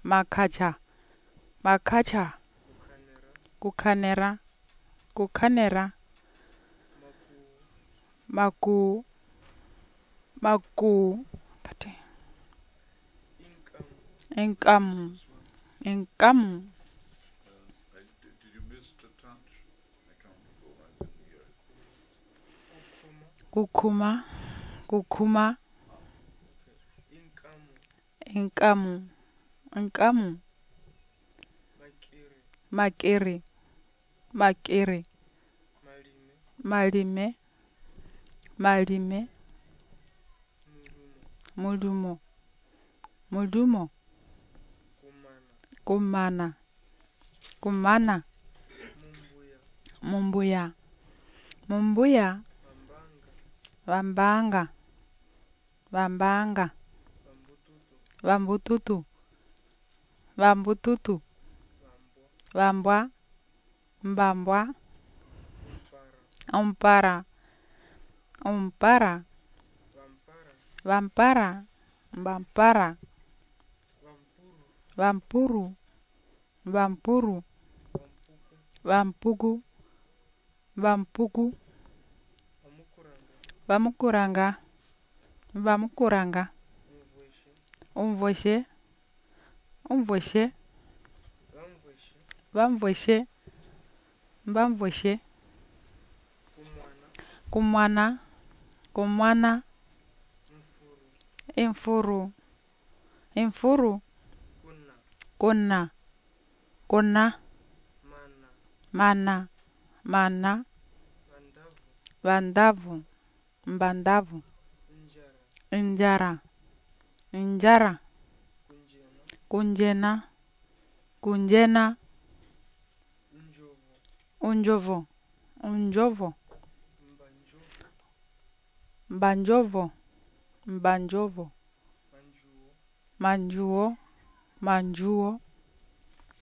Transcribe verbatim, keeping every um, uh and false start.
Makacha. Makacha. Kukhanera. Kukhanera. Maku. Maku. Pate. Inkamu. Inkamu. Did you miss the touch? I can't go. I didn't hear it. Kukuma. Kukuma. Inkamu. Inkamu. Makere. Makere. Malime. Malime. Mudumo. Mudumo. Kumana. Kumana. Mumbuya. Mumbuya. Vambanga. Vambanga. Vambututu. Vambututu. Vambwa. Mbambwa. Umpara. Umpara. Vampara. Vampara. Vampuru. Vampuru. Vampuku. Vampuku. Vamukuranga. Vamukuranga. Umvoshe. Umvoshe. Vamvoshe. Vamvoshe. Kumwana. Kumwana. Infuru. Infuru. Kuna. Kuna. Mana. Mana. Vandavu. Mbandavu. Injara. Injara. Kunjena. Kunjena. Unjovo. Unjovo. Mbanjovo. Mbanjovo. Manjuo. Manjuo.